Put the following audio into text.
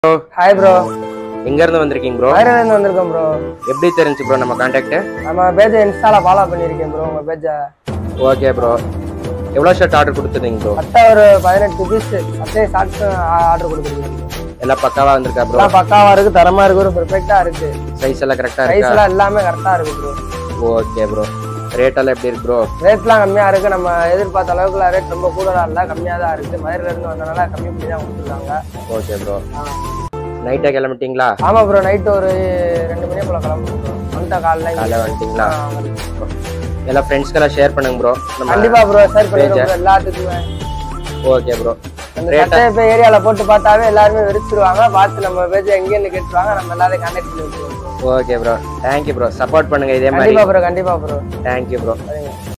Hi bro. எங்க இருந்து வந்திருக்கீங்க bro? வேற இருந்து வந்திருக்கேன் bro. எப்படி தெரிஞ்சு bro நம்ம கான்டாக்ட்? நம்ம பேஜ் இன்ஸ்டால ஃபாலோ பண்ணிருக்கேன் bro உங்க பேஜ். Okay bro. எவ்வளவு ஷர்ட் ஆர்டர் கொடுத்தீங்க bro? அட்ட ஒரு 18 பீஸ் அட்டை ஷார்ட்ஸ் ஆர்டர் கொடுத்துருக்கீங்க. எல்லாம் பக்காவா வந்திருக்கா bro? எல்லாம் பக்காவா இருக்கு, தரமா இருக்கு, ஒரு பெர்ஃபெக்ட்டா இருக்கு. சைஸ் எல்லாம் கரெக்ட்டா இருக்கா? சைஸ் எல்லாம் எல்லாமே கரெக்ட்டா இருக்கு bro. Okay bro. ரேட் எல்லாம் எப்படி இருக்கு bro? ரேட்லாம் கம்மியா இருக்கு. நம்ம எதிர்பார்த்த அளவுக்குல ரேட் ரொம்ப கூடலாம் இல்ல, கம்மியா தான் இருக்கு. மதுரையில இருந்து வந்தனால கம்மி பண்ணி தான் கொடுத்துருக்காங்க. Okay bro. நைட்டா கிளம்பிட்டீங்களா? ஆமா ப்ரோ, நைட் ஒரு 2 மணி போல கிளம்புறோம் bro. வந்த காலைல வந்துட்டீங்களா? எல்லா ஃப்ரெண்ட்ஸ்க்கெல்லாம் ஷேர் பண்ணுங்க bro. கண்டிப்பா ப்ரோ, ஷேர் பண்ணிடுங்க bro எல்லாத்துக்குமே. Okay bro. அந்த சட்டையை போய் ஏரியால போட்டு பார்த்தாவே எல்லாருமே வெறிச்சிருவாங்க. பார்த்து நம்ம பேஜ் எங்கேன்னு கேட்டுருவாங்க. நம்ம எல்லாரையும் கான்டாக்ட் பண்ணி விட்டுருவோம். Okay bro. Thank you bro. Support பண்ணுங்க இதே மாதிரி. கண்டிப்பா ப்ரோ, கண்டிப்பா ப்ரோ. Thank you bro.